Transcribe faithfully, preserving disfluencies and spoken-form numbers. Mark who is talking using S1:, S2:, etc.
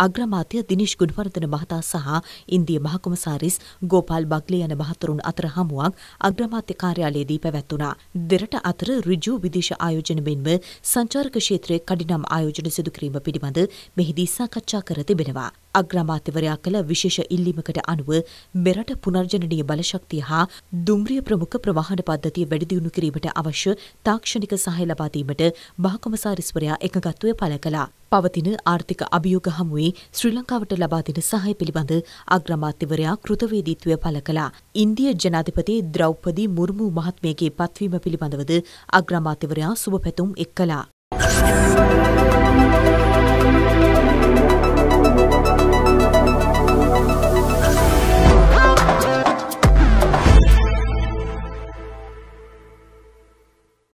S1: අග්‍රාමාත්‍ය දිනේෂ් ගුණවර්ධන මහතා සහ ඉන්දිය මහ කොමසාරිස් ගෝපාල් බග්ලේ යන මහතුරුන් අතර හමුවක් අග්‍රාමාත්‍ය කාර්යාලයේදී පැවැත්වුණා. දෙරට අතර ඍජු විදේශ ආයෝජන මෙන්ම සංචාරක ක්ෂේත්‍රයේ කඩිනම් ආයෝජන සිදු කිරීම පිළිබඳ මෙහිදී සාකච්ඡා කර තිබෙනවා. අග්‍රාමාත්‍යවරයා කළ විශේෂ ඉල්ලීමකට අනුව මෙරට පුනර්ජනනීය බලශක්තිය හා දුම්රිය ප්‍රමුඛ ප්‍රවාහන පද්ධතිය වැඩි දියුණු කිරීමට අවශ්‍ය තාක්ෂණික සහාය ලබා දීමට මහ කොමසාරිස්වරයා එකඟත්වය පළ කළා. පවතින ආර්ථික අභියෝග හමුවේ ශ්‍රී ලංකාවට ලබා දෙන සහාය පිළිබඳ අග්‍රාමාත්‍යවරයා කෘතවේදීත්වය පළ කළා. ඉන්දිය ජනාධිපති ද්‍රෞපදී මුර්මු මහත්මියගේ පත්වීම පිළිබඳවද අග්‍රාමාත්‍යවරයා සුබ පැතුම් එක් කළා.